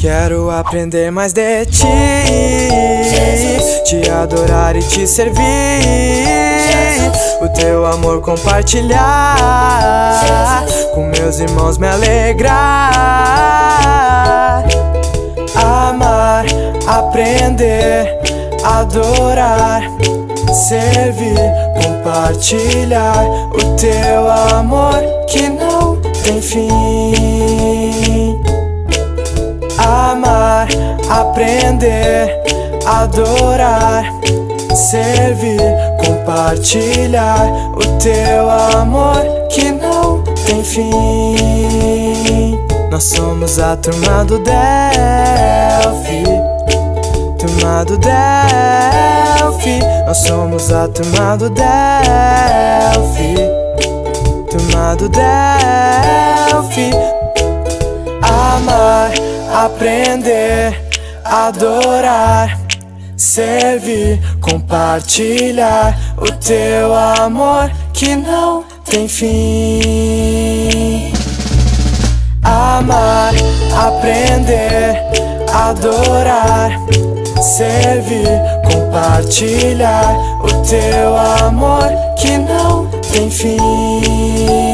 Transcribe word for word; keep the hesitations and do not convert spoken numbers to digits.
Quero aprender mais de ti, Jesus. Te adorar e te servir, Jesus. O teu amor compartilhar, Jesus. Com meus irmãos me alegrar. Amar, aprender, adorar, servir, compartilhar o teu amor que não tem fim. Amar, aprender, adorar, servir, compartilhar o teu amor que não tem fim. Nós somos a turma do Delphi, turma do Delphi. Nós somos a turma do Delphi, turma do Delphi. Amar, aprender, adorar, servir, compartilhar o teu amor que não tem fim. Amar, aprender, adorar, servir, compartilhar o teu amor que não tem fim.